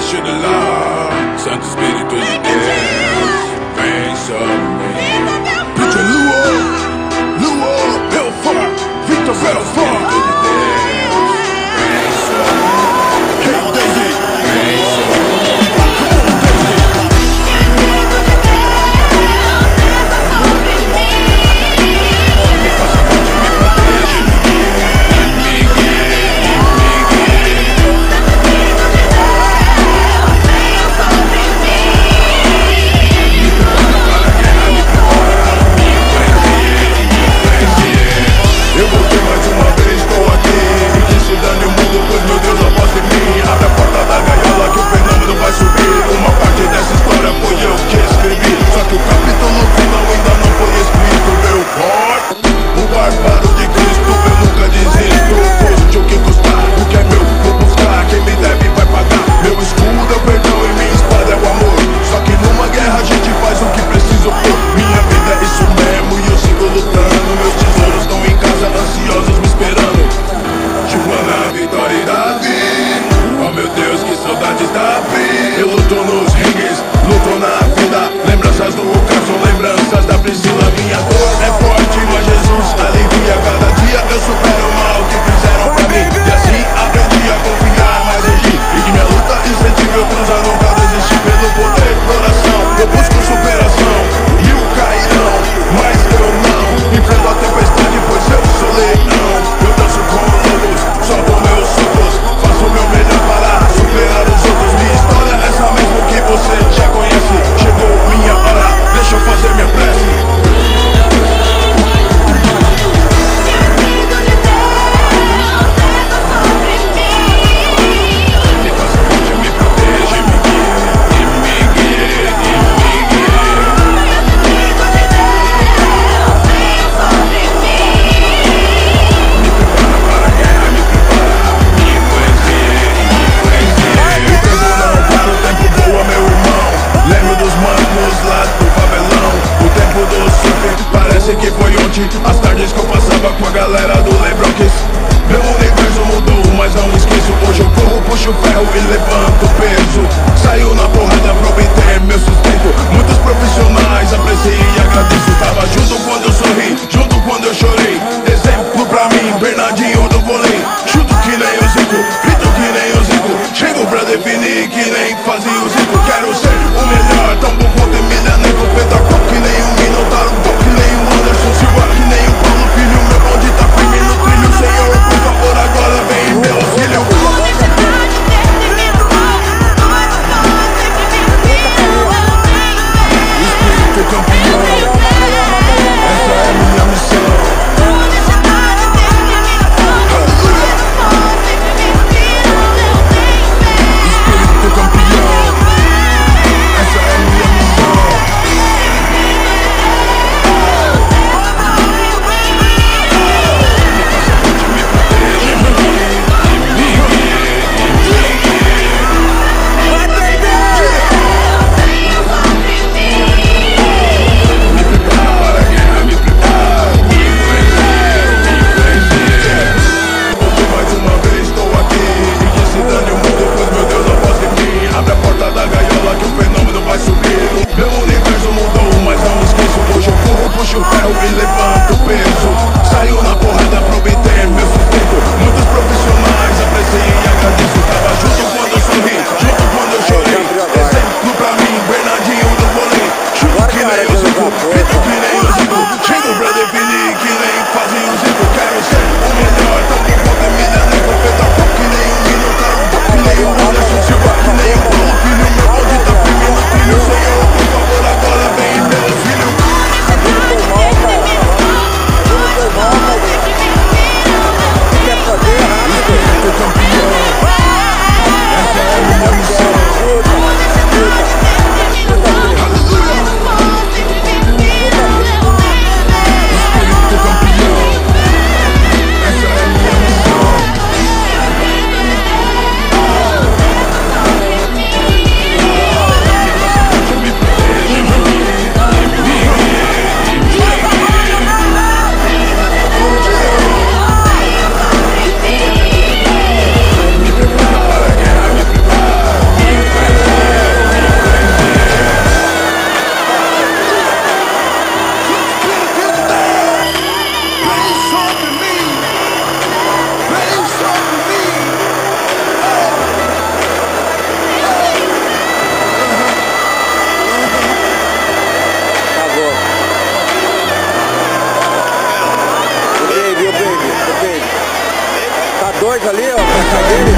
deixa de lá. Santo Espírito de Deus, vem sobre mim. Peter Lua, Belfort, Victor Belfort. Espírito de Deus, vem sobre mim. Hey Daisy, vem sobre mim. Come on Daisy. Me faça forte, me protege, me guie. Eu voltei mais uma vez, estou aqui. E que se dane o mundo, pois meu Deus aposta em mim. Abre a porta da gaiola que o fenômeno vai subir. Uma parte dessa história foi eu que escrevi. Só que o capítulo final ainda não foi escrito. Meu pai, o bárbaro de Cristo, eu nunca desisto. Custe o que custar, o que é meu vou buscar. Quem me deve vai pagar. Meu escudo é o perdão e minha espada é o amor. Só que numa guerra a gente faz o que precisa pôr. Minha vida é isso mesmo e eu sigo lutando. Meus tesouros estão em casa, ansiosos me esperando. Tijuana, Vitória e Davi. Oh meu Deus, que saudades da vida. Eu luto nos rings, luto na vida. Lembranças do caso, lembranças da Priscila. Minha dor é forte, mas Jesus alivia. Cada dia eu supero o mal que fizeram pra mim. E assim aprendi a confiar mais em ti. E que minha luta incentiva eu cruzar, nunca desistir. Pelo poder da oração, eu busco superação. E o cairão, mas eu não. Enfrento a tempestade, pois eu sou leão. Eu danço com lobos, solto meus socos. Faço o meu melhor para superar os outros. Minha história é essa mesmo que você já conhece. Chegou minha hora, deixa eu fazer minha prece. Me faça forte, me protege, me guie, me guie, me guie. Me prepara para a guerra, me prepara, me influencia. O tempo não para, o tempo voa, meu irmão. Lembro dos manos lá do favelão. O tempo do surf parece que foi ontem. As tardes que eu passava com a galera do Lebronx. Meu universo mudou, mas não esqueço. Hoje eu corro, puxo ferro e levanto peso. Saio na porrada pra obter meu sustento. Muitos profissionais apreciei e agradeço. Tava junto quando eu sorri, junto quando eu chorei. Exemplo pra mim, Bernardinho do vôlei. Chuto que nem o Zico, grito que nem o Zico. Chego pra definir que nem fazia o Zico. Quero ser o melhor, tão bom quanto Emiliano. Pedacão que nem o Minotauro, que nem o Anderson Silva, que nem o Paulo Filho. Meu bonde tá firme no trilho. Senhor, por favor, agora vem em meu auxílio. Espírito campeão, essa é minha missão. Espírito campeão, essa é minha missão. coisa ali, ó, a caixa dele.